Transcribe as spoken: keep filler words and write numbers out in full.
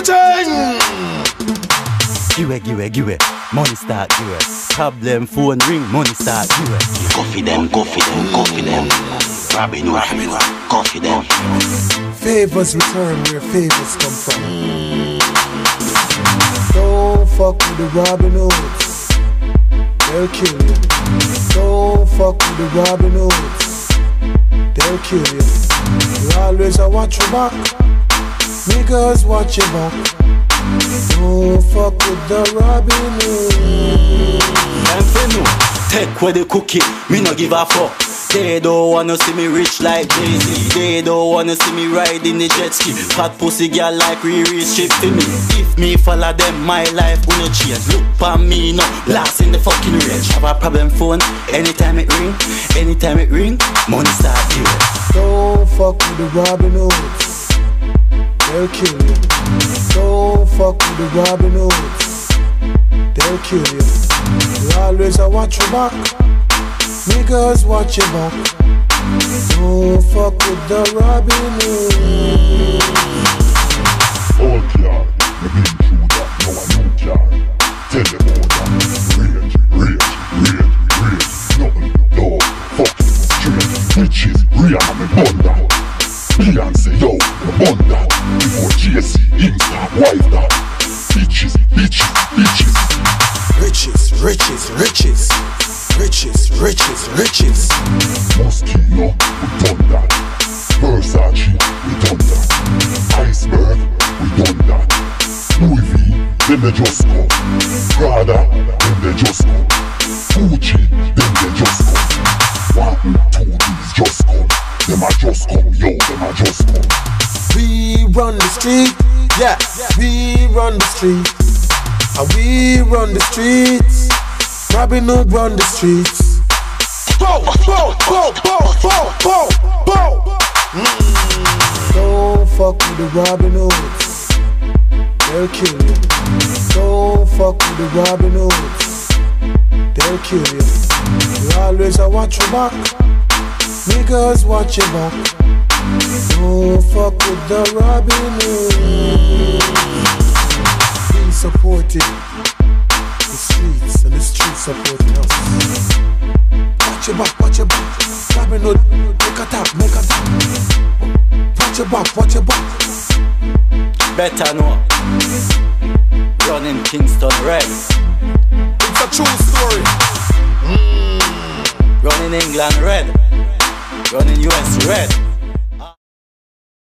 thing. Give it, give it, give it. Money start, give it. Problem phone ring, money start, give it. Go for them, go for them, go for them. Robin Hood, go for them. Favors return where favors come from. Don't fuck with the Robin Hoods, they'll kill you. Don't fuck with the Robin Hoods, they'll kill you. You always a watch your back, niggas watch your back. Don't fuck with the Robin Hoods. And for no, take away the cookie, me no give a fuck. They don't wanna see me rich like Jay-Z. They don't wanna see me ride in the jet ski. Fat pussy girl like Riri strip to me. If me follow them, my life will not change. Look for me no, last in the fucking range. Have a problem phone, anytime it ring, anytime it ring, money start here. Don't fuck with the Robin Hoods, they'll kill you. Don't fuck with the Robin Hoods, they'll kill you. You always a watch your back, niggas watch your back. Don't fuck with the Robin Hoods. Old car, we been through that, now a new car. Tell them all that, rage, rage, rage, rage. Nothing, dog, fucking straight. Riches, Rihanna, me bunda. Beyonce, yo, me bunda. Before J C, Insta, wife that. Bitches, bitches, bitches. Riches, riches, riches. Riches, riches, riches. Moschino, we done that. Versace, we done that. Iceberg, we done that. Louis V, then they just go. Prada, then they just go. Gucci, then they just go. One, two, these just come. Them a just come, yo, them a just come. We run the street, yeah, we run the street. And we run the streets. Robin Hood run the streets. Bow, bow, bow, bow, bow, bow, bow. Mm. Don't fuck with the Robin Hoods, they'll kill you. Don't fuck with the Robin Hoods, they'll kill you. You always a watch your back, niggas watch your back. Don't fuck with the Robin Hoods. Be supported. The streets and the streets supporting us. Watch your back, watch your back. Robin Hood, make a tap, make a tap. Watch your back, watch your back. Better know. Running Kingston red. It's a true story. Mm. Running England red. Running U S red.